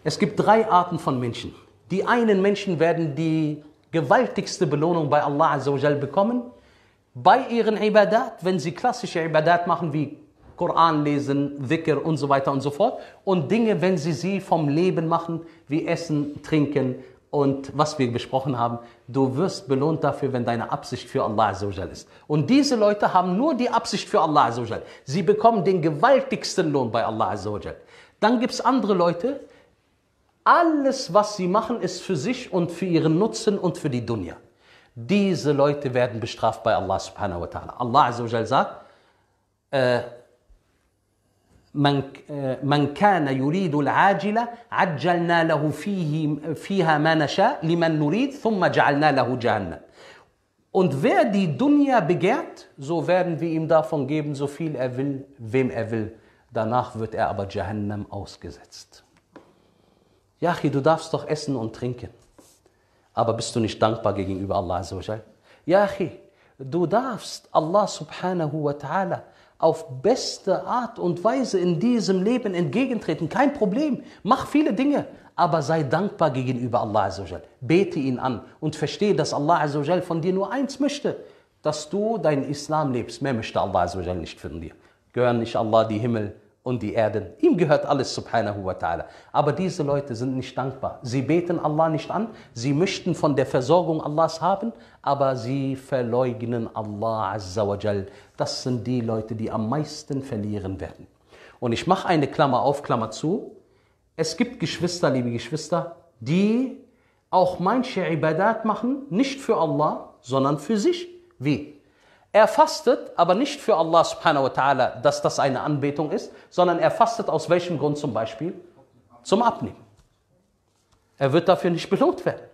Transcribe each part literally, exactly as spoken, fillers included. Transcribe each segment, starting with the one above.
Es gibt drei Arten von Menschen. Die einen Menschen werden die gewaltigste Belohnung bei Allah Azza wa Jal bekommen, bei ihren Ibadat, wenn sie klassische Ibadat machen, wie Koran lesen, Dhikr und so weiter und so fort. Und Dinge, wenn sie sie vom Leben machen, wie Essen, Trinken und was wir besprochen haben. Du wirst belohnt dafür, wenn deine Absicht für Allah Azza wa Jal ist. Und diese Leute haben nur die Absicht für Allah Azza wa Jal. Sie bekommen den gewaltigsten Lohn bei Allah Azza wa Jal. Dann gibt es andere Leute, alles, was sie machen, ist für sich und für ihren Nutzen und für die Dunya. Diese Leute werden bestraft bei Allah subhanahu wa ta'ala. Allah Azza wa Jal sagt, äh, من من كان يريد العاجلة عجلنا له فيه فيها ما نشاء لمن نريد ثم جعلنا له جهنم. Und wer die Dunya begehrt, so werden wir ihm davon geben, so viel er will, wem er will. Danach wird er aber Jahannam ausgesetzt. Yachi, du darfst doch essen und trinken. Aber bist du nicht dankbar gegenüber Allah Azza wa Jal? Yachi, du darfst Allah subhanahu wa ta'ala auf beste Art und Weise in diesem Leben entgegentreten. Kein Problem, mach viele Dinge, aber sei dankbar gegenüber Allah Azza wa Jal. Bete ihn an und verstehe, dass Allah Azza wa Jal von dir nur eins möchte, dass du deinen Islam lebst. Mehr möchte Allah Azza wa Jal nicht von dir. Gehören nicht Allah die Himmel und die Erden. Ihm gehört alles subhanahu wa ta'ala. Aber diese Leute sind nicht dankbar. Sie beten Allah nicht an, sie möchten von der Versorgung Allahs haben, aber sie verleugnen Allah Azza wa Jal. Das sind die Leute, die am meisten verlieren werden. Und ich mache eine Klammer auf, Klammer zu. Es gibt Geschwister, liebe Geschwister, die auch manche Ibadat machen, nicht für Allah, sondern für sich. Wie? Er fastet, aber nicht für Allah subhanahu wa ta'ala, dass das eine Anbetung ist, sondern er fastet aus welchem Grund zum Beispiel? Zum Abnehmen. Er wird dafür nicht belohnt werden.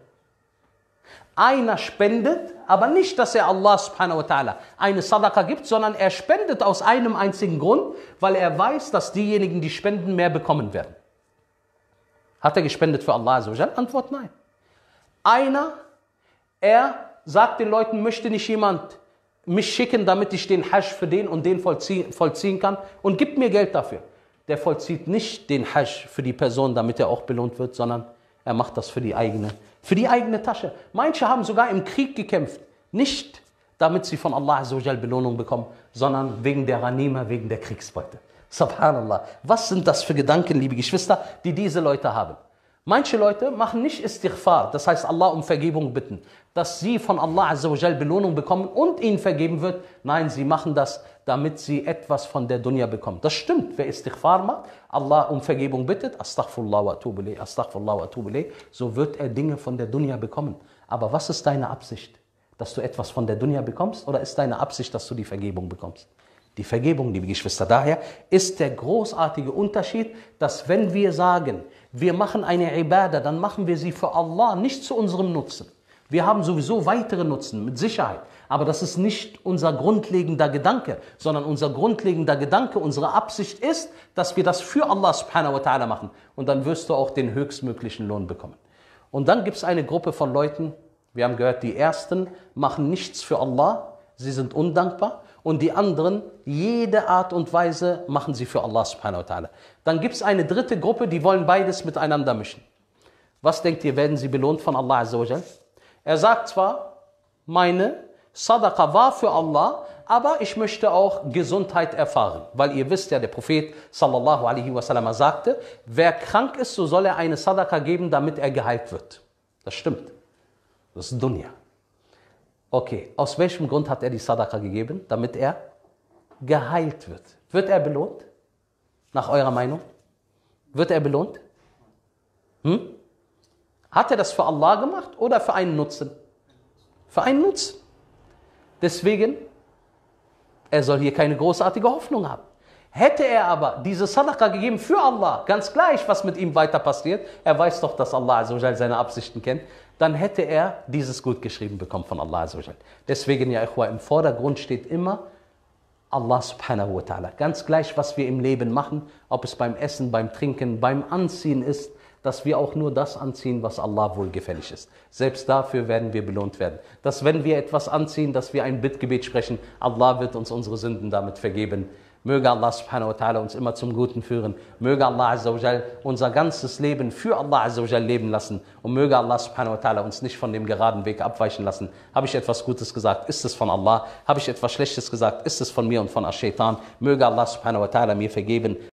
Einer spendet, aber nicht, dass er Allah subhanahu wa ta'ala eine Sadaqa gibt, sondern er spendet aus einem einzigen Grund, weil er weiß, dass diejenigen, die spenden, mehr bekommen werden. Hat er gespendet für Allah azza wa jal? Antwort nein. Einer, er sagt den Leuten, möchte nicht jemand mich schicken, damit ich den Hajj für den und den vollziehen, vollziehen kann und gibt mir Geld dafür. Der vollzieht nicht den Hajj für die Person, damit er auch belohnt wird, sondern er macht das für die eigene, für die eigene Tasche. Manche haben sogar im Krieg gekämpft, nicht damit sie von Allah azza wa jal Belohnung bekommen, sondern wegen der Ghanima, wegen der Kriegsbeute. Subhanallah. Was sind das für Gedanken, liebe Geschwister, die diese Leute haben? Manche Leute machen nicht Istighfar, das heißt Allah um Vergebung bitten, dass sie von Allah azza wa jal Belohnung bekommen und ihnen vergeben wird. Nein, sie machen das, damit sie etwas von der Dunya bekommen. Das stimmt, wer Istighfar macht, Allah um Vergebung bittet, Astaghfirullah wa atubu ilayh, Astaghfirullah wa atubu ilayh, so wird er Dinge von der Dunya bekommen. Aber was ist deine Absicht? Dass du etwas von der Dunya bekommst oder ist deine Absicht, dass du die Vergebung bekommst? Die Vergebung, liebe Geschwister, daher ist der großartige Unterschied, dass wenn wir sagen, wir machen eine Ibadah, dann machen wir sie für Allah, nicht zu unserem Nutzen. Wir haben sowieso weitere Nutzen, mit Sicherheit. Aber das ist nicht unser grundlegender Gedanke, sondern unser grundlegender Gedanke, unsere Absicht ist, dass wir das für Allah subhanahu wa ta'ala machen. Und dann wirst du auch den höchstmöglichen Lohn bekommen. Und dann gibt es eine Gruppe von Leuten, wir haben gehört, die ersten machen nichts für Allah, sie sind undankbar. Und die anderen, jede Art und Weise machen sie für Allah subhanahu wa ta'ala. Dann gibt es eine dritte Gruppe, die wollen beides miteinander mischen. Was denkt ihr, werden sie belohnt von Allah azza wa jal? Er sagt zwar, meine Sadaqa war für Allah, aber ich möchte auch Gesundheit erfahren. Weil ihr wisst ja, der Prophet sallallahu alaihi wasallam sagte, wer krank ist, so soll er eine Sadaqa geben, damit er geheilt wird. Das stimmt. Das ist Dunya. Okay, aus welchem Grund hat er die Sadaqa gegeben? Damit er geheilt wird. Wird er belohnt? Nach eurer Meinung? Wird er belohnt? Hm? Hat er das für Allah gemacht oder für einen Nutzen? Für einen Nutzen. Deswegen, er soll hier keine großartige Hoffnung haben. Hätte er aber diese Sadaqa gegeben für Allah, ganz gleich, was mit ihm weiter passiert, er weiß doch, dass Allah azza wa jal seine Absichten kennt, dann hätte er dieses gut geschrieben bekommen von Allah azza wa jal. Deswegen, ja Ikhwa, im Vordergrund steht immer Allah subhanahu wa ta'ala. Ganz gleich, was wir im Leben machen, ob es beim Essen, beim Trinken, beim Anziehen ist, dass wir auch nur das anziehen, was Allah wohlgefällig ist. Selbst dafür werden wir belohnt werden. Dass wenn wir etwas anziehen, dass wir ein Bittgebet sprechen, Allah wird uns unsere Sünden damit vergeben. Möge Allah subhanahu wa ta'ala uns immer zum Guten führen. Möge Allah azza wa jal unser ganzes Leben für Allah azza wa jal leben lassen. Und möge Allah subhanahu wa ta'ala uns nicht von dem geraden Weg abweichen lassen. Habe ich etwas Gutes gesagt, ist es von Allah. Habe ich etwas Schlechtes gesagt, ist es von mir und von Ash-Shaytan. Möge Allah subhanahu wa ta'ala mir vergeben.